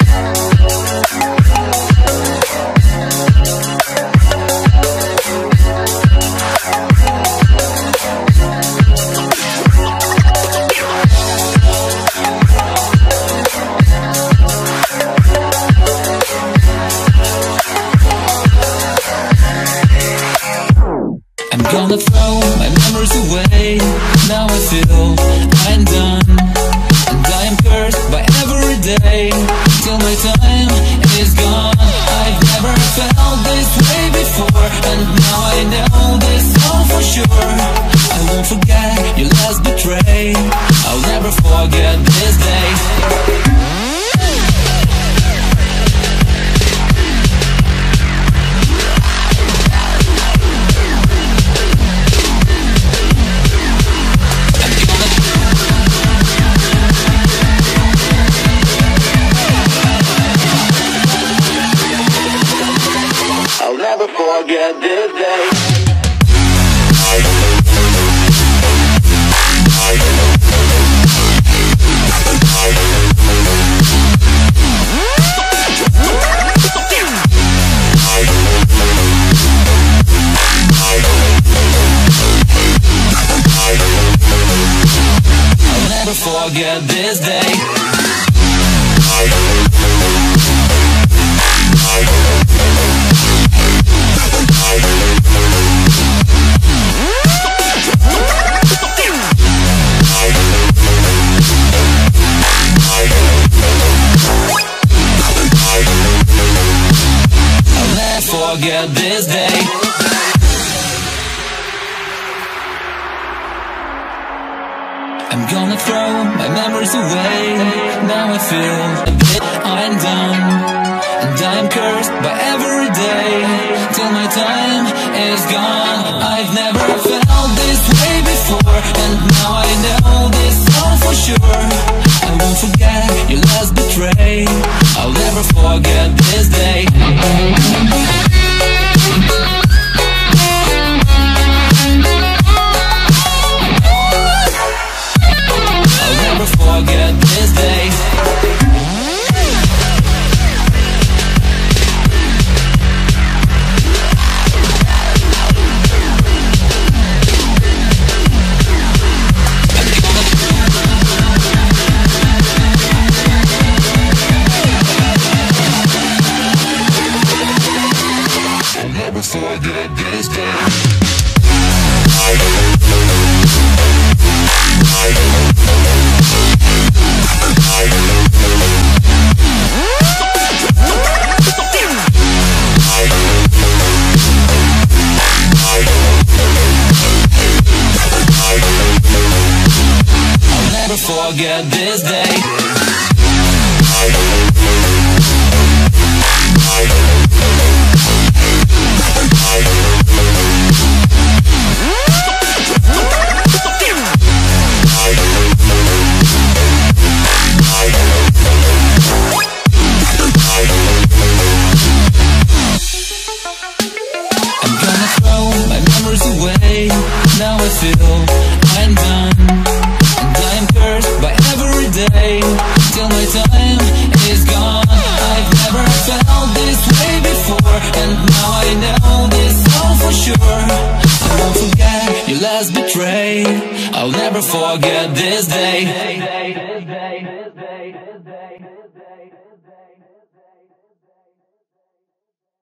I'm gonna throw my memories away. Now I feel I'm done, and I am cursed by every day till my time is gone. I've never felt this way before, and now I know this all for sure. I won't forget your last betray. I'll never forget this day. I'll never forget this day. I'll never forget this day. Forget this day. I'm gonna throw my memories away. Now I feel a bit undone, and I'm cursed by every day till my time is gone. I've never felt this way before, and now I know this all for sure. I won't forget your last betray. I'll never forget this day. Forget this day. I'll never forget this day. Forget this day. I'm gonna throw my memories away. Now I feel I'm done, and I'm cursed by every day till my time is gone. I've never felt this way before, and now I know this all for sure. I won't forget your last betray. I'll never forget this day.